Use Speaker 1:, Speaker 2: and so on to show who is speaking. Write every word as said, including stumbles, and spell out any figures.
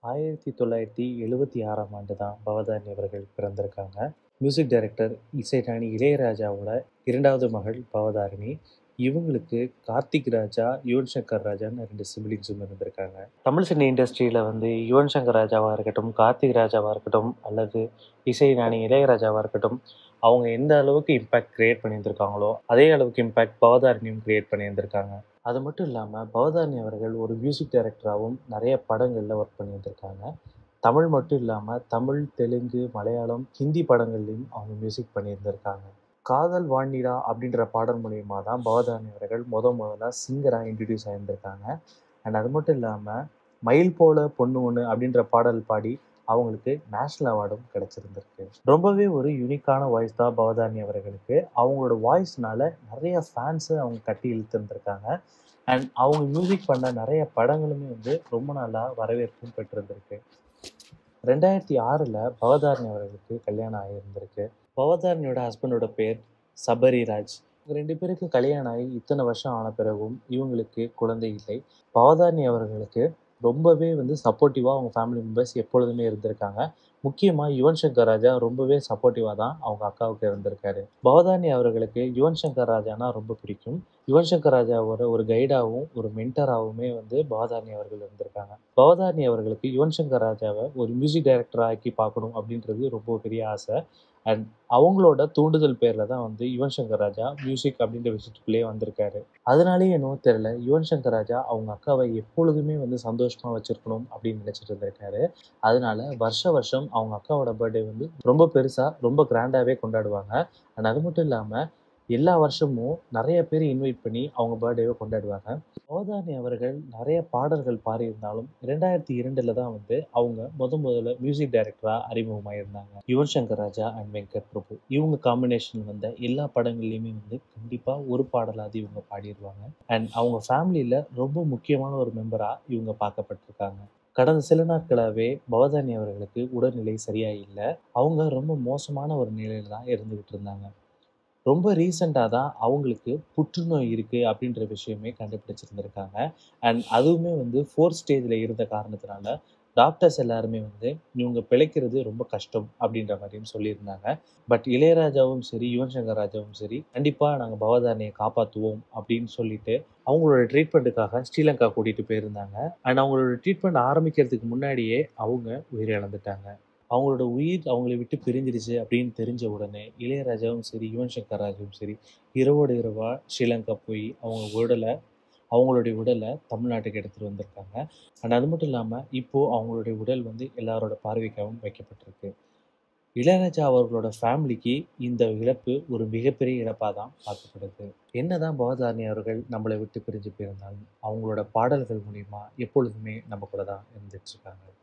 Speaker 1: ஆயிரத்தி தொள்ளாயிரத்தி எழுபத்தி ஆறாம் ஆண்டு தான் பவதானி அவர்கள் பிறந்திருக்காங்க. மியூசிக் டைரக்டர் இசைஞானி இளையராஜாவோட இரண்டாவது மகள் பவதாரிணி. இவங்களுக்கு கார்த்திக் ராஜா, யுவன் சங்கர் ராஜான்னு ரெண்டு சிப்லிங்ஸும் இருந்திருக்காங்க. தமிழ் சினி இண்டஸ்ட்ரியில வந்து யுவன் சங்கர் ராஜாவா இருக்கட்டும், கார்த்திக் ராஜாவா இருக்கட்டும், அல்லது இசைஞானி இளையராஜாவா இருக்கட்டும், அவங்க எந்த அளவுக்கு இம்பேக்ட் கிரியேட் பண்ணியிருந்திருக்காங்களோ, அதே அளவுக்கு இம்பேக்ட் பவதாரணியும் கிரியேட் பண்ணியிருந்திருக்காங்க. அது மட்டும் இல்லாம பவதாரணி அவர்கள் ஒரு மியூசிக் டைரக்டராகவும் நிறைய படங்கள்ல ஒர்க் பண்ணியிருந்திருக்காங்க. தமிழ் மட்டும் இல்லாம தமிழ், தெலுங்கு, மலையாளம், ஹிந்தி படங்கள்லயும் அவங்க மியூசிக் பண்ணியிருந்திருக்காங்க. காதல் வாணிடா அப்படின்ற பாடல் மூலியமா தான் பவதாரணி அவர்கள் முத முதல்ல சிங்கரா இன்ட்ரடியூஸ் ஆயிருந்திருக்காங்க. அண்ட் அது மட்டும் இல்லாம மயில் போல பொண்ணு ஒண்ணு அப்படின்ற பாடல் பாடி அவங்களுக்கு நேஷனல் அவார்டும் கிடைச்சிருந்திருக்கு. ரொம்பவே ஒரு யூனிக்கான வாய்ஸ் தான் பவதாரணி அவர்களுக்கு. அவங்களோட வாய்ஸ்னால நிறைய ஃபேன்ஸை அவங்க கட்டி இழுத்துருந்துருக்காங்க. அண்ட் அவங்க மியூசிக் பண்ண நிறைய படங்களுமே வந்து ரொம்ப நாளா வரவேற்பும் பெற்றிருந்திருக்கு. ரெண்டாயிரத்தி ஆறில் பவதாரணி அவர்களுக்கு கல்யாணம் ஆகியிருந்திருக்கு. பவதாரணியோட ஹஸ்பண்டோட பேர் சபரிராஜ். இவங்க ரெண்டு பேருக்கு கல்யாணம் ஆகி இத்தனை வருஷம் ஆன பிறகும் இவங்களுக்கு குழந்தை இல்லை. பவதாரணி அவர்களுக்கு ரொம்பவே வந்து சப்போர்ட்டிவாக அவங்க ஃபேமிலி மெம்பர்ஸ் எப்பொழுதுமே இருந்திருக்காங்க. முக்கியமாக யுவன் சங்கர் ராஜா ரொம்பவே சப்போர்ட்டிவாக தான் அவங்க அக்காவுக்கு இருந்திருக்காரு. பவதாரணி அவர்களுக்கு யுவன் சங்கர் ராஜானா ரொம்ப பிடிக்கும். யுவன் சங்கர் ராஜாவோட ஒரு கைடாகவும் ஒரு மென்டராகவுமே வந்து பவதாரணி அவர்கள் இருந்திருக்காங்க. பவதாரணி அவர்களுக்கு யுவன் சங்கர் ராஜாவை ஒரு மியூசிக் டைரக்டராக ஆக்கி பார்க்கணும் அப்படின்றது ரொம்ப பெரிய ஆசை. அண்ட் அவங்களோட தூண்டுதல் பேரில் தான் வந்து யுவன் சங்கர் ராஜா மியூசிக் அப்படின்ற விஷயத்துக்குள்ளேயே வந்திருக்காரு. அதனாலேயே என்னவோ தெரியல, யுவன் சங்கர் ராஜா அவங்க அக்காவை எப்பொழுதுமே வந்து சந்தோஷமாக வச்சுருக்கணும் அப்படின்னு நினச்சிட்டு இருந்திருக்காரு. அதனால வருஷ வருஷம் அவங்க அக்காவோட பர்த்டே வந்து ரொம்ப பெருசாக ரொம்ப கிராண்டாகவே கொண்டாடுவாங்க. அண்ட் அது மட்டும் இல்லாமல் எல்லா வருஷமும் நிறைய பேர் இன்வைட் பண்ணி அவங்க பர்த்டேவை கொண்டாடுவாங்க. பவதாரணி அவர்கள் நிறைய பாடல்கள் பாடியிருந்தாலும் ரெண்டாயிரத்தி இரண்டுல தான் வந்து அவங்க முத முதல்ல மியூசிக் டைரக்டராக அறிமுகமாயிருந்தாங்க. யுவன் சங்கர் ராஜா அண்ட் வெங்கட் பிரபு இவங்க காம்பினேஷன் வந்த எல்லா படங்கள்லையுமே வந்து கண்டிப்பாக ஒரு பாடலாவது இவங்க பாடிடுவாங்க. அண்ட் அவங்க ஃபேமிலியில் ரொம்ப முக்கியமான ஒரு மெம்பராக இவங்க பார்க்கப்பட்டிருக்காங்க. கடந்த சில நாட்களாகவே பவதாரணி அவர்களுக்கு உடல்நிலை சரியா இல்லை. அவங்க ரொம்ப மோசமான ஒரு நிலையில தான் இருந்துகிட்டு இருந்தாங்க. ரொம்ப ரீசெண்டாக தான் அவங்களுக்கு புற்றுநோய் இருக்குது அப்படின்ற விஷயமே கண்டுபிடிச்சிருந்திருக்காங்க. அண்ட் அதுவுமே வந்து ஃபோர்த் ஸ்டேஜில் இருந்த காரணத்தினால டாக்டர்ஸ் எல்லாருமே வந்து இவங்க பிழைக்கிறது ரொம்ப கஷ்டம் அப்படின்ற மாதிரியும் சொல்லியிருந்தாங்க. பட் இளையராஜாவும் சரி, யுவன் சங்கர் ராஜாவும் சரி, கண்டிப்பாக நாங்கள் பவதாரணியை காப்பாற்றுவோம் அப்படின்னு சொல்லிட்டு அவங்களோட ட்ரீட்மெண்ட்டுக்காக ஸ்ரீலங்கா கூட்டிகிட்டு போயிருந்தாங்க. அண்ட் அவங்களோட ட்ரீட்மெண்ட் ஆரம்பிக்கிறதுக்கு முன்னாடியே அவங்க உயிரிழந்துட்டாங்க. அவங்களோட உயிர் அவங்கள விட்டு பிரிஞ்சிருச்சு அப்படின்னு தெரிஞ்ச உடனே இளையராஜாவும் சரி, யுவன் சங்கர் ராஜாவும் சரி இரவோடு இரவாக ஸ்ரீலங்கா போய் அவங்க உடலை அவங்களுடைய உடலை தமிழ்நாட்டுக்கு எடுத்துகிட்டு வந்திருக்காங்க. அண்ட் அது மட்டும் இல்லாமல் இப்போது அவங்களுடைய உடல் வந்து எல்லாரோட பார்வைக்காகவும் வைக்கப்பட்டிருக்கு. இளையராஜா அவர்களோட ஃபேமிலிக்கு இந்த இழப்பு ஒரு மிகப்பெரிய இழப்பாக தான் பார்க்கப்படுது. என்னதான் பவதாரணி அவர்கள் நம்மளை விட்டு பிரிஞ்சு போயிருந்தாலும் அவங்களோட பாடல்கள் மூலிமா எப்பொழுதுமே நம்ம கூட தான் இருந்துட்டு இருக்காங்க.